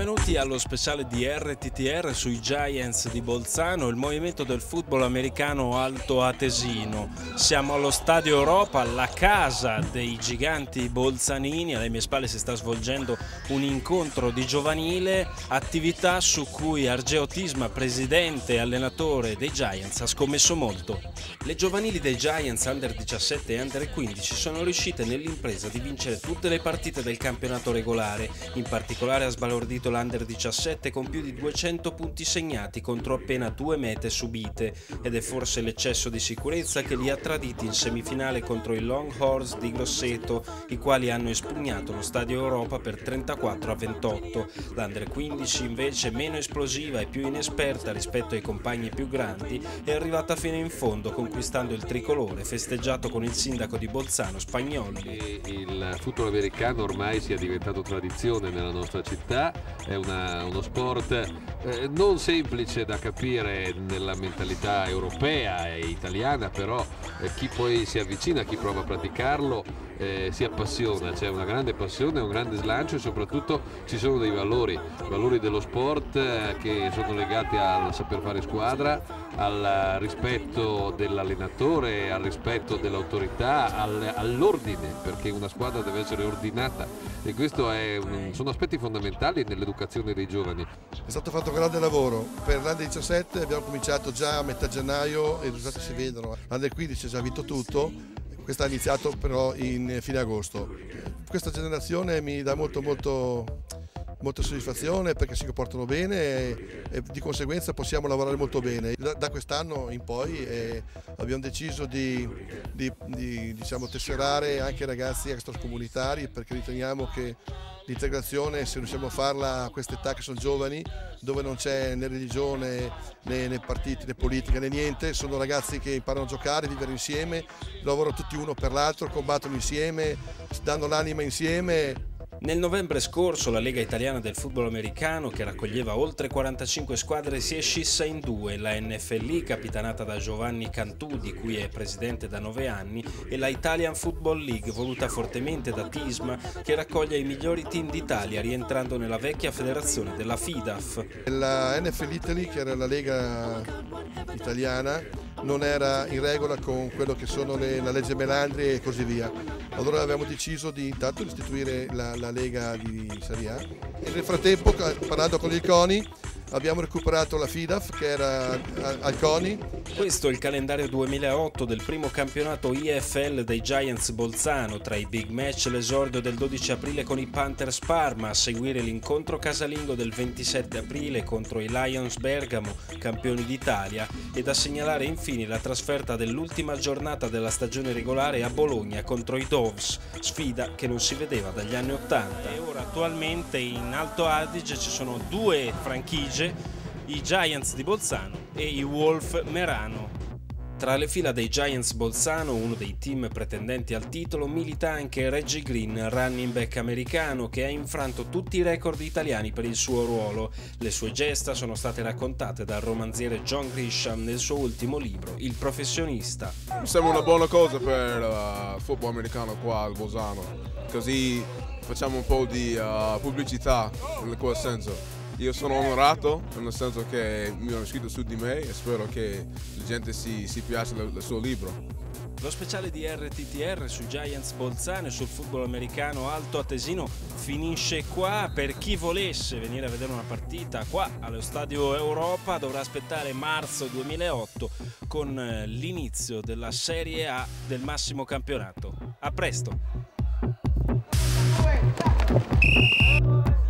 Benvenuti allo speciale di RTTR sui Giants di Bolzano, il movimento del football americano altoatesino. Siamo allo Stadio Europa, la casa dei giganti bolzanini. Alle mie spalle si sta svolgendo un incontro di giovanile, attività su cui Argeo Tisma, presidente e allenatore dei Giants, ha scommesso molto. Le giovanili dei Giants Under 17 e Under 15 sono riuscite nell'impresa di vincere tutte le partite del campionato regolare, in particolare ha sbalordito l'Under 17 con più di 200 punti segnati contro appena 2 mete subite, ed è forse l'eccesso di sicurezza che li ha traditi in semifinale contro i Longhorns di Grosseto, i quali hanno espugnato lo Stadio Europa per 34-28. L'Under 15 invece, meno esplosiva e più inesperta rispetto ai compagni più grandi, è arrivata fino in fondo conquistando il tricolore, festeggiato con il sindaco di Bolzano Spagnoli. Il football americano ormai sia diventato tradizione nella nostra città, è uno sport non semplice da capire nella mentalità europea e italiana, però chi poi si avvicina, chi prova a praticarlo si appassiona, c'è una grande passione, un grande slancio e soprattutto ci sono dei valori dello sport che sono legati al saper fare squadra, al rispetto dell'allenatore, al rispetto dell'autorità, all'ordine, perché una squadra deve essere ordinata, e questo sono aspetti fondamentali nell'educazione dei giovani. È stato fatto un grande lavoro per l'Under 17, abbiamo cominciato già a metà gennaio e i risultati si vedono. L'Under 15 ha già vinto tutto, questa ha iniziato però in fine agosto. Questa generazione mi dà molta soddisfazione perché si comportano bene e di conseguenza possiamo lavorare molto bene. Da quest'anno in poi abbiamo deciso di tesserare anche i ragazzi extracomunitari, perché riteniamo che l'integrazione, se riusciamo a farla a questa età che sono giovani, dove non c'è né religione né partiti né politica né niente, sono ragazzi che imparano a giocare, vivere insieme, lavorano tutti uno per l'altro, combattono insieme, danno l'anima insieme. Nel novembre scorso la Lega Italiana del Football Americano, che raccoglieva oltre 45 squadre, si è scissa in due: la NFL, capitanata da Giovanni Cantù, di cui è presidente da 9 anni, e la Italian Football League, voluta fortemente da Tisma, che raccoglie i migliori team d'Italia, rientrando nella vecchia federazione della FIDAF. La NFL Italy, che era la Lega italiana, non era in regola con quello che sono la legge Melandri e così via. Allora abbiamo deciso di intanto istituire la Lega di Serie A, e nel frattempo, parlando con il CONI, abbiamo recuperato la FIDAF che era al CONI. Questo è il calendario 2008 del primo campionato IFL dei Giants Bolzano. Tra i big match l'esordio del 12 aprile con i Panthers Parma, a seguire l'incontro casalingo del 27 aprile contro i Lions Bergamo, campioni d'Italia, e da segnalare infine la trasferta dell'ultima giornata della stagione regolare a Bologna contro i Doves, sfida che non si vedeva dagli anni 80. E ora attualmente in Alto Adige ci sono due franchigie, i Giants di Bolzano e i Wolf Merano. Tra le fila dei Giants Bolzano, uno dei team pretendenti al titolo, milita anche Reggie Green, running back americano, che ha infranto tutti i record italiani per il suo ruolo. Le sue gesta sono state raccontate dal romanziere John Grisham nel suo ultimo libro, Il professionista. Mi sembra una buona cosa per il football americano qua al Bolzano, così facciamo un po' di pubblicità in quel senso. Io sono onorato, nel senso che mi hanno scritto su di me, e spero che la gente si piace del suo libro. Lo speciale di RTTR su Giants Bolzano e sul football americano altoatesino finisce qua. Per chi volesse venire a vedere una partita qua allo Stadio Europa dovrà aspettare marzo 2008 con l'inizio della Serie A del massimo campionato. A presto!